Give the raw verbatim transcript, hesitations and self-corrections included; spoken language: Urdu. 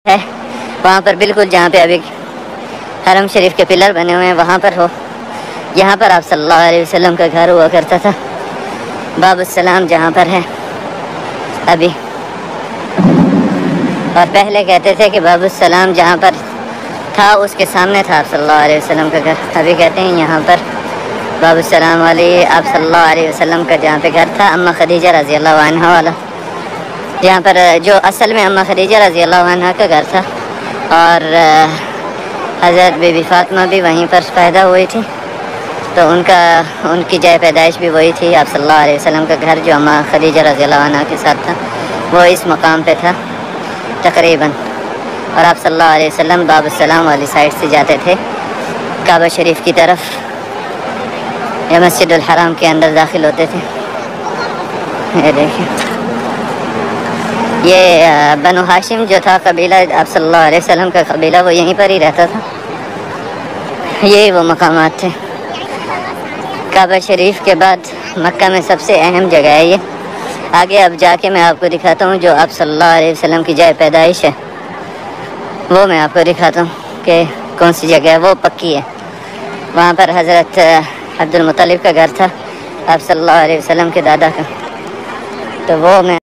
ہے وہاں پر بالکل جہاں پہ ابھی حرم شریف کے پلر بنے ہوئے ہیں وہاں پر ہو. یہاں پر آپ صلی اللہ علیہ وسلم کا گھر ہوا کرتا تھا. باب السلام جہاں پر ہے ابھی، اور پہلے کہتے تھے کہ باب السلام جہاں پر تھا اس کے سامنے تھا آپ صلی اللہ علیہ وسلم کا گھر. ابھی کہتے ہیں یہاں پر باب السلام والی آپ صلی اللہ علیہ وسلم کا جہاں پہ گھر تھا اما خدیجہ رضی اللہ عنہ والا، جہاں پر جو اصل میں اما خدیجہ رضی اللہ عنہ کا گھر تھا. اور حضرت بی بی فاطمہ بھی وہیں پر پیدا ہوئی تھی، تو ان کا ان کی جائے پیدائش بھی وہی تھی. آپ صلی اللہ علیہ وسلم کا گھر جو اما خدیجہ رضی اللہ عنہ کے ساتھ تھا وہ اس مقام پہ تھا تقریباً. اور آپ صلی اللہ علیہ وسلم باب السلام والی سائڈ سے جاتے تھے کعبہ شریف کی طرف یا مسجد الحرام کے اندر داخل ہوتے تھے. یہ دیکھیں، یہ بنو ہاشم جو تھا قبیلہ آپ صلی اللہ علیہ وسلم کا قبیلہ وہ یہیں پر ہی رہتا تھا. یہی وہ مقامات تھے. کعبہ شریف کے بعد مکہ میں سب سے اہم جگہ ہے یہ. آگے اب جا کے میں آپ کو دکھاتا ہوں جو آپ صلی اللہ علیہ وسلم کی جائے پیدائش ہے وہ میں آپ کو دکھاتا ہوں کہ کون سی جگہ ہے. وہ پکی ہے، وہاں پر حضرت عبد المطلب کا گھر تھا آپ صلی اللہ علیہ وسلم کے دادا کا. تو وہ میں